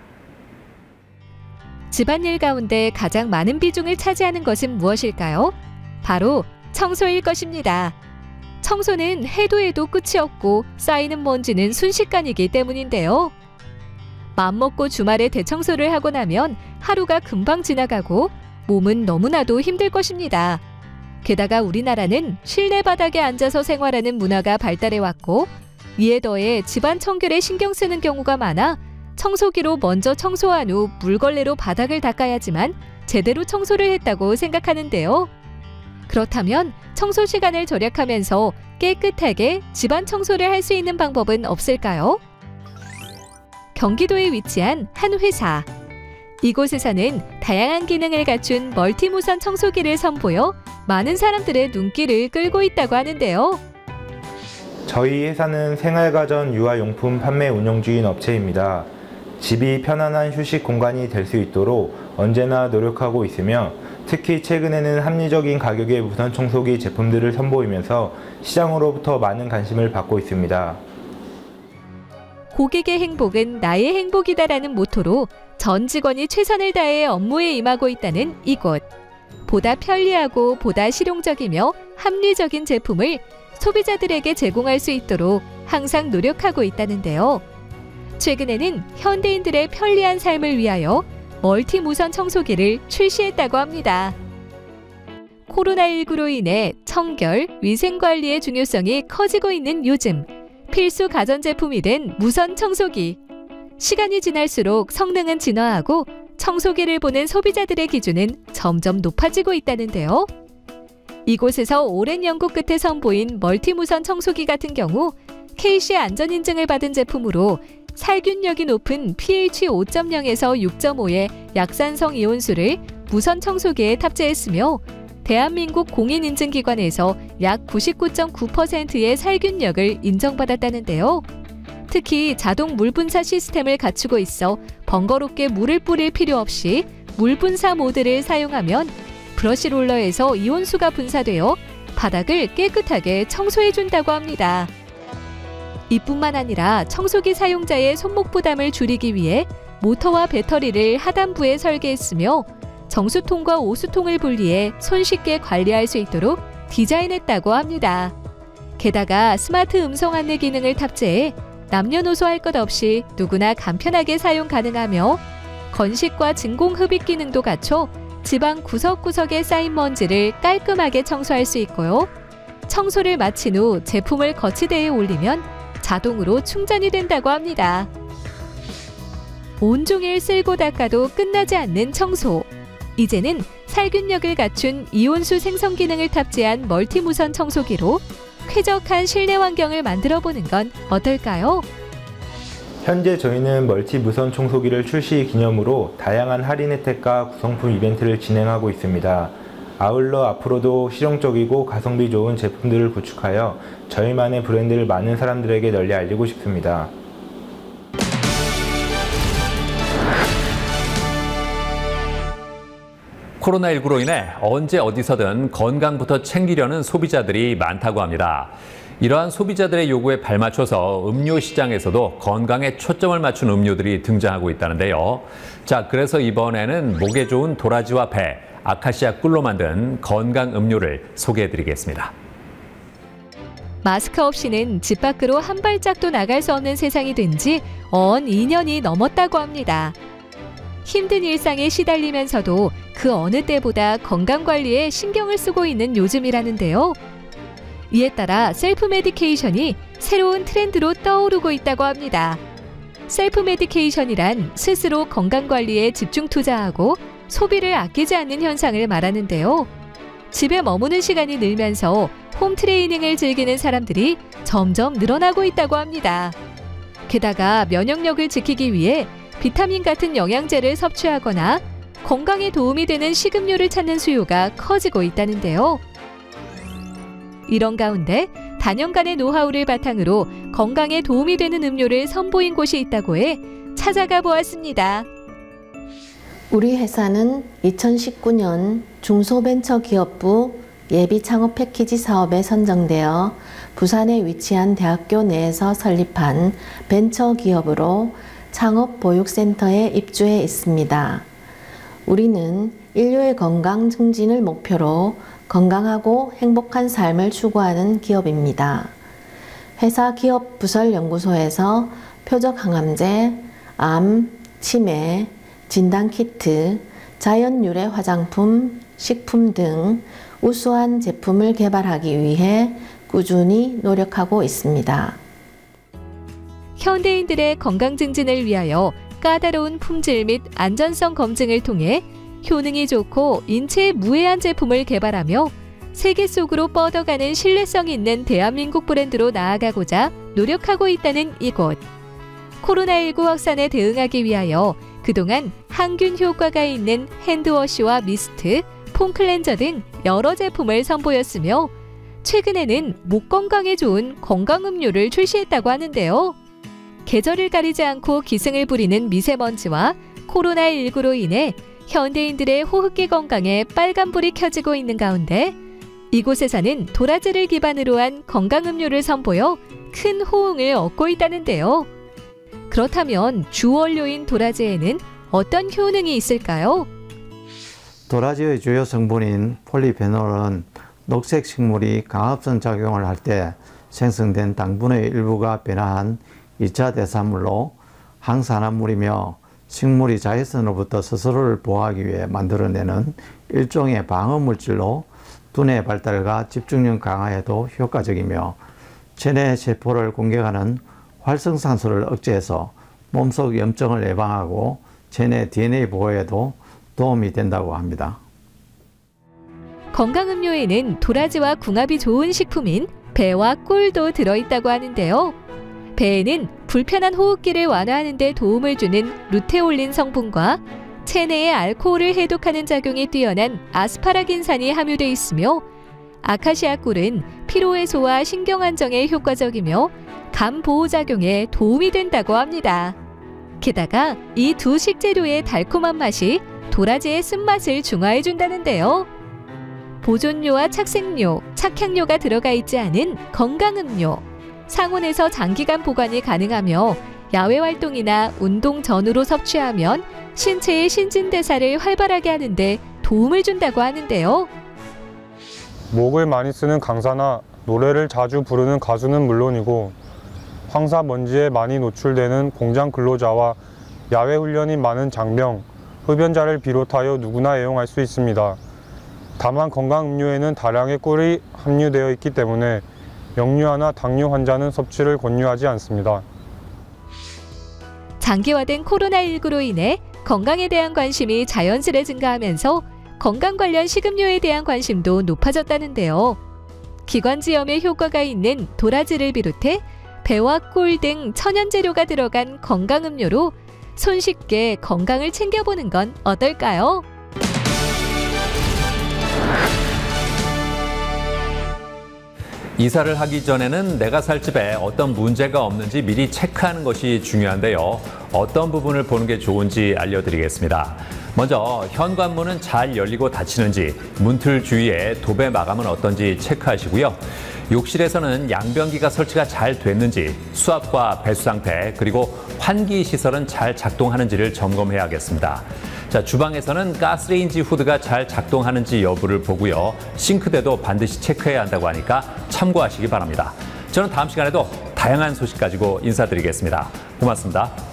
집안일 가운데 가장 많은 비중을 차지하는 것은 무엇일까요? 바로 청소일 것입니다. 청소는 해도 해도 끝이 없고 쌓이는 먼지는 순식간이기 때문인데요. 맘먹고 주말에 대청소를 하고 나면 하루가 금방 지나가고 몸은 너무나도 힘들 것입니다. 게다가 우리나라는 실내 바닥에 앉아서 생활하는 문화가 발달해왔고 이에 더해 집안 청결에 신경 쓰는 경우가 많아 청소기로 먼저 청소한 후 물걸레로 바닥을 닦아야지만 제대로 청소를 했다고 생각하는데요. 그렇다면 청소 시간을 절약하면서 깨끗하게 집안 청소를 할 수 있는 방법은 없을까요? 경기도에 위치한 한 회사. 이곳에서는 다양한 기능을 갖춘 멀티무선 청소기를 선보여 많은 사람들의 눈길을 끌고 있다고 하는데요. 저희 회사는 생활가전 유아용품 판매 운영 중인 업체입니다. 집이 편안한 휴식 공간이 될 수 있도록 언제나 노력하고 있으며 특히 최근에는 합리적인 가격의 무선 청소기 제품들을 선보이면서 시장으로부터 많은 관심을 받고 있습니다. 고객의 행복은 나의 행복이다라는 모토로 전 직원이 최선을 다해 업무에 임하고 있다는 이곳. 보다 편리하고 보다 실용적이며 합리적인 제품을 소비자들에게 제공할 수 있도록 항상 노력하고 있다는데요. 최근에는 현대인들의 편리한 삶을 위하여 멀티 무선 청소기를 출시했다고 합니다. 코로나십구로 인해 청결, 위생관리의 중요성이 커지고 있는 요즘 필수 가전제품이 된 무선 청소기. 시간이 지날수록 성능은 진화하고 청소기를 보는 소비자들의 기준은 점점 높아지고 있다는데요. 이곳에서 오랜 연구 끝에 선보인 멀티 무선 청소기 같은 경우 케이씨 안전인증을 받은 제품으로 살균력이 높은 피에이치 오 점 영에서 육 점 오의 약산성 이온수를 무선 청소기에 탑재했으며 대한민국 공인인증기관에서 약 구십구 점 구 퍼센트의 살균력을 인정받았다는데요. 특히 자동 물분사 시스템을 갖추고 있어 번거롭게 물을 뿌릴 필요 없이 물분사 모드를 사용하면 브러쉬 롤러에서 이온수가 분사되어 바닥을 깨끗하게 청소해준다고 합니다. 이뿐만 아니라 청소기 사용자의 손목 부담을 줄이기 위해 모터와 배터리를 하단부에 설계했으며 정수통과 오수통을 분리해 손쉽게 관리할 수 있도록 디자인했다고 합니다. 게다가 스마트 음성 안내 기능을 탑재해 남녀노소 할 것 없이 누구나 간편하게 사용 가능하며 건식과 진공 흡입 기능도 갖춰 집안 구석구석에 쌓인 먼지를 깔끔하게 청소할 수 있고요. 청소를 마친 후 제품을 거치대에 올리면 자동으로 충전이 된다고 합니다. 온종일 쓸고 닦아도 끝나지 않는 청소. 이제는 살균력을 갖춘 이온수 생성 기능을 탑재한 멀티 무선 청소기로 쾌적한 실내 환경을 만들어 보는 건 어떨까요? 현재 저희는 멀티 무선 청소기를 출시 기념으로 다양한 할인 혜택과 구성품 이벤트를 진행하고 있습니다. 아울러 앞으로도 실용적이고 가성비 좋은 제품들을 구축하여 저희만의 브랜드를 많은 사람들에게 널리 알리고 싶습니다. 코로나십구로 인해 언제 어디서든 건강부터 챙기려는 소비자들이 많다고 합니다. 이러한 소비자들의 요구에 발맞춰서 음료 시장에서도 건강에 초점을 맞춘 음료들이 등장하고 있다는데요. 자, 그래서 이번에는 목에 좋은 도라지와 배, 아카시아 꿀로 만든 건강 음료를 소개해드리겠습니다. 마스크 없이는 집 밖으로 한 발짝도 나갈 수 없는 세상이 된 지 언 이 년이 넘었다고 합니다. 힘든 일상에 시달리면서도 그 어느 때보다 건강관리에 신경을 쓰고 있는 요즘이라는데요. 이에 따라 셀프 메디케이션이 새로운 트렌드로 떠오르고 있다고 합니다. 셀프 메디케이션이란 스스로 건강관리에 집중 투자하고 소비를 아끼지 않는 현상을 말하는데요. 집에 머무는 시간이 늘면서 홈 트레이닝을 즐기는 사람들이 점점 늘어나고 있다고 합니다. 게다가 면역력을 지키기 위해 비타민 같은 영양제를 섭취하거나 건강에 도움이 되는 식음료를 찾는 수요가 커지고 있다는데요. 이런 가운데 다년간의 노하우를 바탕으로 건강에 도움이 되는 음료를 선보인 곳이 있다고 해 찾아가 보았습니다. 우리 회사는 이천십구 년 중소벤처기업부 예비창업 패키지 사업에 선정되어 부산에 위치한 대학교 내에서 설립한 벤처기업으로 창업보육센터에 입주해 있습니다. 우리는 인류의 건강 증진을 목표로 건강하고 행복한 삶을 추구하는 기업입니다. 회사 기업 부설 연구소에서 표적 항암제, 암, 치매, 진단키트, 자연 유래 화장품, 식품 등 우수한 제품을 개발하기 위해 꾸준히 노력하고 있습니다. 현대인들의 건강 증진을 위하여 까다로운 품질 및 안전성 검증을 통해 효능이 좋고 인체에 무해한 제품을 개발하며 세계 속으로 뻗어가는 신뢰성 있는 대한민국 브랜드로 나아가고자 노력하고 있다는 이곳. 코로나십구 확산에 대응하기 위하여 그동안 항균 효과가 있는 핸드워시와 미스트, 폼 클렌저 등 여러 제품을 선보였으며 최근에는 목 건강에 좋은 건강음료를 출시했다고 하는데요. 계절을 가리지 않고 기승을 부리는 미세먼지와 코로나십구로 인해 현대인들의 호흡기 건강에 빨간불이 켜지고 있는 가운데 이곳에서는 도라지를 기반으로 한 건강음료를 선보여 큰 호응을 얻고 있다는데요. 그렇다면 주원료인 도라지에는 어떤 효능이 있을까요? 도라지의 주요 성분인 폴리페놀은 녹색 식물이 강합성 작용을 할 때 생성된 당분의 일부가 변화한 이 차 대사물로 항산화물이며 식물이 자외선으로부터 스스로를 보호하기 위해 만들어내는 일종의 방어물질로 두뇌 발달과 집중력 강화에도 효과적이며 체내 세포를 공격하는 활성산소를 억제해서 몸속 염증을 예방하고 체내 디엔에이 보호에도 도움이 된다고 합니다. 건강음료에는 도라지와 궁합이 좋은 식품인 배와 꿀도 들어있다고 하는데요. 배에는 불편한 호흡기를 완화하는 데 도움을 주는 루테올린 성분과 체내의 알코올을 해독하는 작용이 뛰어난 아스파라긴산이 함유되어 있으며 아카시아 꿀은 피로 해소와 신경 안정에 효과적이며 간 보호 작용에 도움이 된다고 합니다. 게다가 이 두 식재료의 달콤한 맛이 도라지의 쓴맛을 중화해 준다는데요. 보존료와 착색료, 착향료가 들어가 있지 않은 건강음료, 상온에서 장기간 보관이 가능하며 야외 활동이나 운동 전후로 섭취하면 신체의 신진대사를 활발하게 하는데 도움을 준다고 하는데요. 목을 많이 쓰는 강사나 노래를 자주 부르는 가수는 물론이고 황사 먼지에 많이 노출되는 공장 근로자와 야외 훈련이 많은 장병, 흡연자를 비롯하여 누구나 애용할 수 있습니다. 다만 건강음료에는 다량의 꿀이 함유되어 있기 때문에 역류아나 당뇨 환자는 섭취를 권유하지 않습니다. 장기화된 코로나십구로 인해 건강에 대한 관심이 자연스레 증가하면서 건강 관련 식음료에 대한 관심도 높아졌다는데요. 기관지염에 효과가 있는 도라지를 비롯해 배와 꿀 등 천연재료가 들어간 건강음료로 손쉽게 건강을 챙겨보는 건 어떨까요? 이사를 하기 전에는 내가 살 집에 어떤 문제가 없는지 미리 체크하는 것이 중요한데요. 어떤 부분을 보는 게 좋은지 알려드리겠습니다. 먼저 현관문은 잘 열리고 닫히는지, 문틀 주위에 도배 마감은 어떤지 체크하시고요. 욕실에서는 양변기가 설치가 잘 됐는지, 수압과 배수 상태, 그리고 환기 시설은 잘 작동하는지를 점검해야겠습니다. 자, 주방에서는 가스레인지 후드가 잘 작동하는지 여부를 보고요. 싱크대도 반드시 체크해야 한다고 하니까 참고하시기 바랍니다. 저는 다음 시간에도 다양한 소식 가지고 인사드리겠습니다. 고맙습니다.